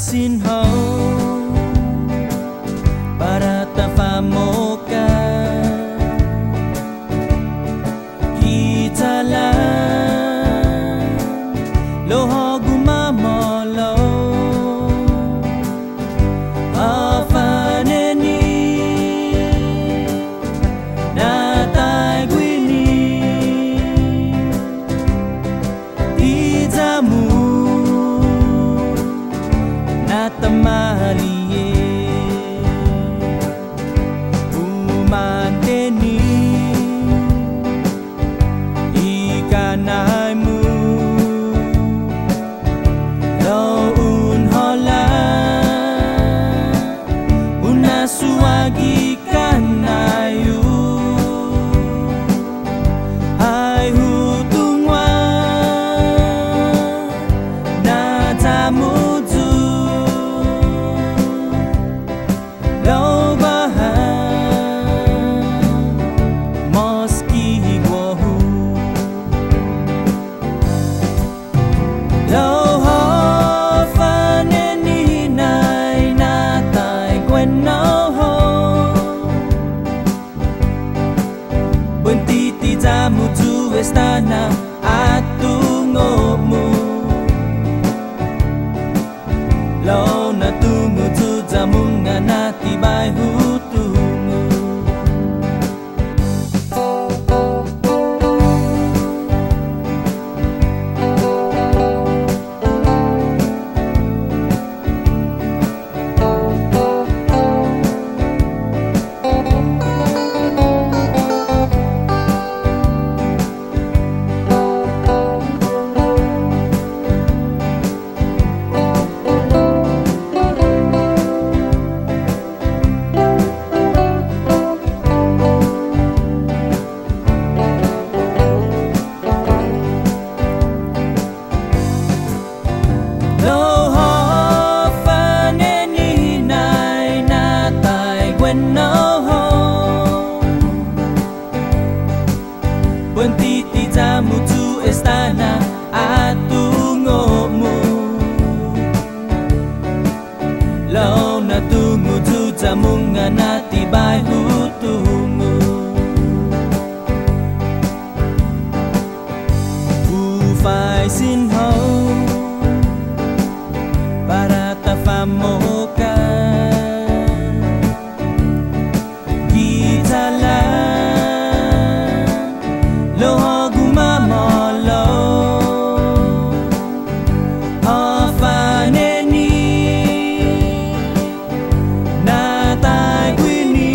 Faisen Hao para ta famoka kita lan lo ho gumamolo afaneni na tai gwini di jamu na tamaliye umandeni ikanaimu lo unhola unasuagi kanayu hai hutungwa na tamutu lo bahan moski wohu lo ho faneni nai na tai quen no ho bunti ti jamu tu estana atu ngomu lo na tungu tu jamunga na ti bai hutungu Buntiti jamu tu estana atu ngomu lo na tungu tu jamunga na tibai hutungu Faisen Hao para ta famoka kita lan lo gumamolo afaneni na tai gwini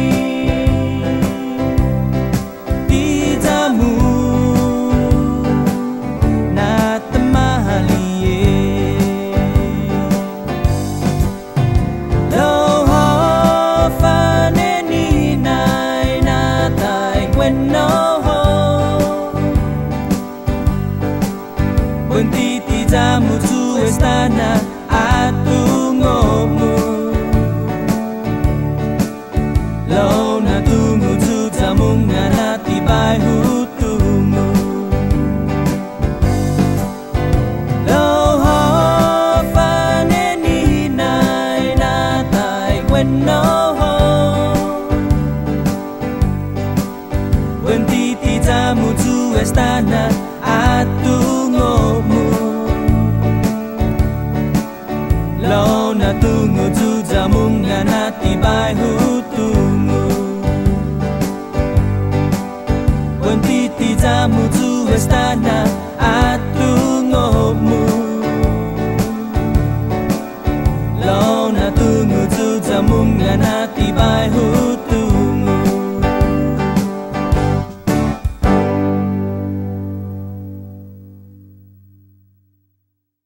di jamu na tamaliye lo afaneni nai na tai quen no Buntiti jamu tu estana atu ngomu lo na tungu tu jamunga na tibai hutungu lo ho faneni nai na tai quen no ho Buntiti jamu tu estana atu lo na tungu tu jamunga na tibai hutungu Buntiti jamu tu estana atu ngomu lo na tungu tu jamunga na tibai hutungu